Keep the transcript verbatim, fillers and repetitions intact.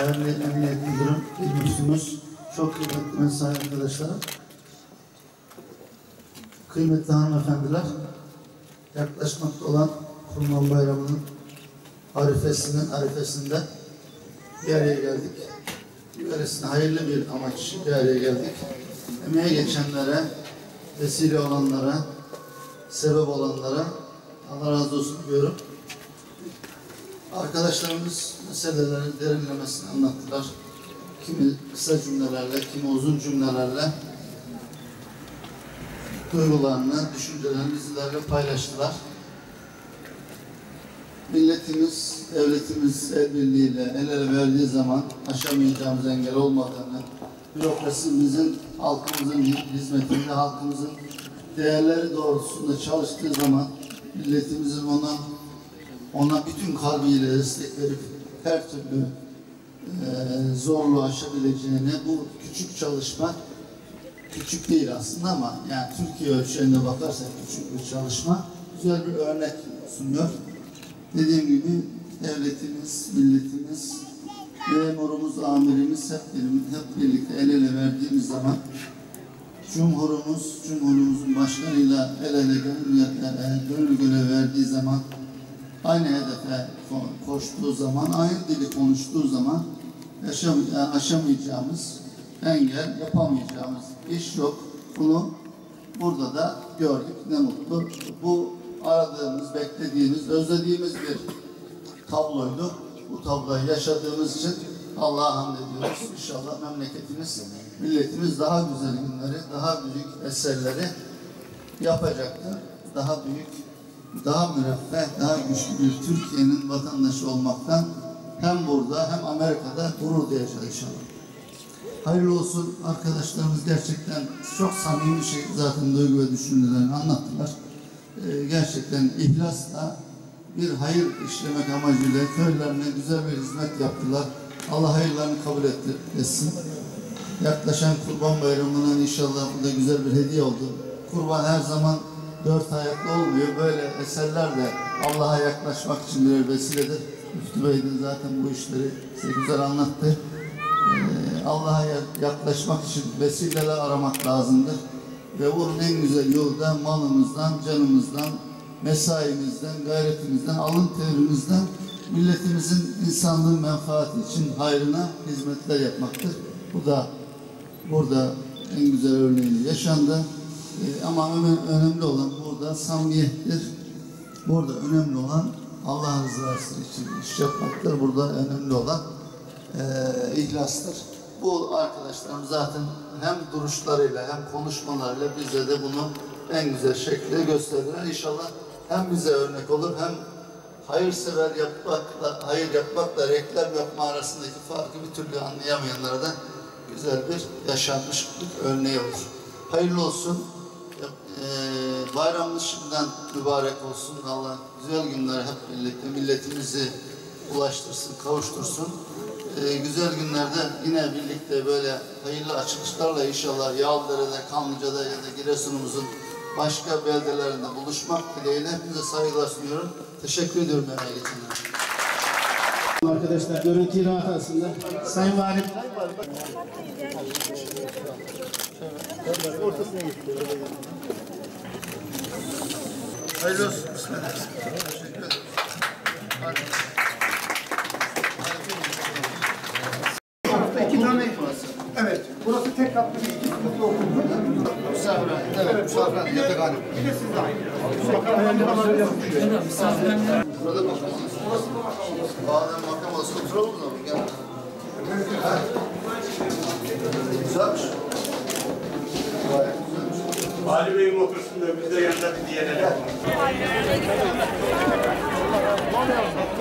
değerli Emniyet Müdürüm, İl Müftümüz, çok kıymetli mesai arkadaşlarım, kıymetli hanımefendiler, yaklaşmakta olan Kurban Bayramı'nın arifesinin arifesinde bir araya geldik. Böylesine hayırlı bir amaç için bir araya geldik. Emeğe geçenlere, vesile olanlara, sebep olanlara Allah razı olsun diyorum. Arkadaşlarımız meselelerin derinlemesini anlattılar. Kimi kısa cümlelerle, kimi uzun cümlelerle duygularını, düşüncelerini bizlerle paylaştılar. Milletimiz, devletimiz el birliğiyle el ele verdiği zaman aşamayacağımız engel olmadığını, bürokrasimizin halkımızın hizmetinde, halkımızın değerleri doğrultusunda çalıştığı zaman milletimizin ona ona bütün kalbiyle destek verip her türlü e, zorluğu aşabileceğini, bu küçük çalışma, küçük değil aslında ama yani Türkiye ölçeğinde bakarsak küçük bir çalışma, güzel bir örnek sunuyor. Dediğim gibi devletimiz, milletimiz, memurumuz, amirimiz hep, hep birlikte el ele verdiğimiz zaman Cumhurumuz, Cumhurumuzun başkanıyla el ele gönül göle verdiği zaman, aynı hedefe koştuğu zaman, aynı dili konuştuğu zaman yaşam, aşamayacağımız, engel yapamayacağımız iş yok. Bunu burada da gördük. Ne mutlu. Bu aradığımız, beklediğimiz, özlediğimiz bir tabloydu. Bu tabloyu yaşadığımız için Allah'a hamd ediyoruz. İnşallah memleketimiz, milletimiz daha güzel günleri, daha büyük eserleri yapacaktır. Daha büyük, daha müreffeh, daha güçlü bir Türkiye'nin vatandaşı olmaktan hem burada hem Amerika'da gurur duyacağız inşallah. Hayırlı olsun arkadaşlarımız, gerçekten çok samimi bir şey, zaten duygu ve düşüncelerini anlattılar. Ee, gerçekten ihlasla bir hayır işlemek amacıyla köylerine güzel bir hizmet yaptılar. Allah hayırlarını kabul etsin. Yaklaşan Kurban Bayramı'nın inşallah bu da güzel bir hediye oldu. Kurban her zaman dört ayaklı olmuyor. Böyle eserler de Allah'a yaklaşmak için bir vesiledir. Müftü Bey de zaten bu işleri size güzel anlattı. Ee, Allah'a yaklaşmak için vesileler aramak lazımdır. Ve bunun en güzel yolu da malımızdan, canımızdan, mesaimizden, gayretimizden, alın terimizden milletimizin insanlığın menfaati için hayrına hizmetler yapmaktır. Bu da burada en güzel örneği yaşandı. Ee, ama önemli olan burada samimiyettir. Burada önemli olan Allah rızası için iş yapmaktır. Burada önemli olan e, ihlastır. Bu arkadaşlarım zaten hem duruşlarıyla hem konuşmalarıyla bize de bunu en güzel şekilde gösterdiler. İnşallah hem bize örnek olur, hem hayırsever yapmakla, hayır yapmakla reklam yapma arasındaki farkı bir türlü anlayamayanlara da güzel bir yaşanmışlık örneği olur. Hayırlı olsun. Ee, bayramımız şimdiden mübarek olsun. Allah güzel günler hep birlikte milletimizi ulaştırsın, kavuştursun. Ee, güzel günlerde yine birlikte böyle hayırlı açılışlarla inşallah Yağlıdere'de, Kanlıca'da ya da Giresun'umuzun başka beldelerinde buluşmak dileğiyle hepinize saygılar sunuyorum. Teşekkür ediyorum emeğe geçenlere. Arkadaşlar görüntüyü rahat alsınlar. Sayın Valim. Ortasına gitti. Hayırlı olsun. Bismillah. Teşekkür ederim. İki tane burası. Evet. Burası tek katlı bir iki katlı okul. Misafirhane. Evet, misafirhane. Yatakhanı. Bir de sizde aynı. Burada makam olsun. Bazen makam olsun. Oturalım mı? Gel. Güzelmiş. Gayet güzelmiş. Ali Bey'in otursun da biz de yanında bir diyelim.